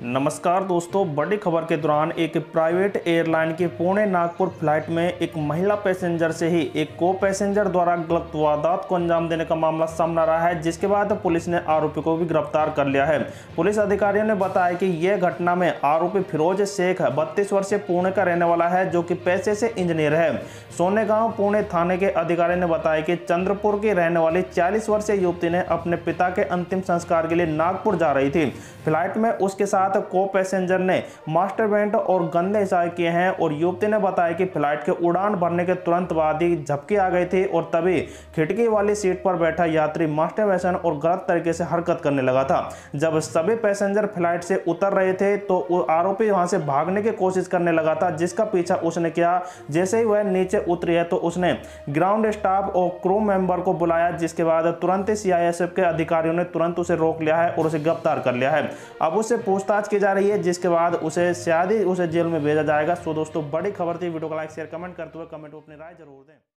नमस्कार दोस्तों, बड़ी खबर के दौरान एक प्राइवेट एयरलाइन की पुणे नागपुर फ्लाइट में एक महिला पैसेंजर से ही एक को पैसेंजर द्वारा गलत वारदात को अंजाम देने का मामला सामने आ रहा है, जिसके बाद पुलिस ने आरोपी को भी गिरफ्तार कर लिया है। पुलिस अधिकारियों ने बताया कि यह घटना में आरोपी फिरोज शेख 32 वर्षीय पुणे का रहने वाला है, जो कि पेशे से इंजीनियर है। सोनेगांव पुणे थाने के अधिकारी ने बताया कि चंद्रपुर की रहने वाली 40 वर्षीय युवती ने अपने पिता के अंतिम संस्कार के लिए नागपुर जा रही थी। फ्लाइट में उसके साथ को पैसेंजर ने मास्टरबेंट और गंदे इशारे किए हैं और युवती ने बताया कि फ्लाइट के उड़ान भरने के तुरंत बाद ही झपकी आ गई थी और तभी खिड़की वाली सीट पर बैठा यात्री मास्टरबेशन और गलत तरीके से हरकत करने लगा था। जब सभी पैसेंजर फ्लाइट से उतर रहे थे तो आरोपी वहां से भागने की कोशिश करने लगा था, जिसका पीछा उसने किया। जैसे ही वह नीचे उतरी है तो उसने ग्राउंड स्टाफ और क्रू मेंबर को बुलाया, जिसके बाद तुरंत ही सीआईएसएफ के अधिकारियों ने तुरंत उसे रोक लिया है और उसे गिरफ्तार कर लिया है। अब उससे पूछताछ की जा रही है, जिसके बाद उसे शायद ही उसे जेल में भेजा जाएगा। सो दोस्तों, बड़ी खबर थी। वीडियो को लाइक शेयर कमेंट करते हुए कमेंट में अपनी राय जरूर दें।